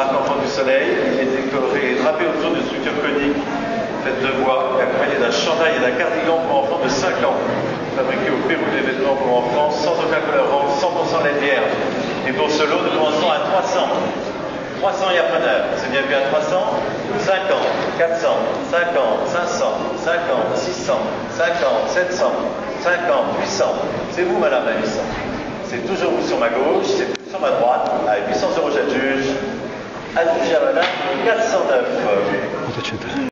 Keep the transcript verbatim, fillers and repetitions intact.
marque Enfant du Soleil. Il est décoré, drapé autour d'une structure conique faite de bois et accompagné d'un chandail et d'un cardigan pour enfants de cinq ans. Fabriqué au Pérou, des vêtements pour enfants, sans aucun colorant, cent pour cent lait vierge. Et pour ce lot, nous commençons à trois cents. trois cents yapreneurs. C'est bien vu à trois cents, cinquante, quatre cents, cinquante, cinq cents, cinquante, six cents, cinquante, sept cents, cinquante, huit cents. C'est vous, madame, à huit cents. C'est toujours vous sur ma gauche, c'est vous sur ma droite, à huit cents euros chaque juge. Adjugé à madame, quatre cent neuf.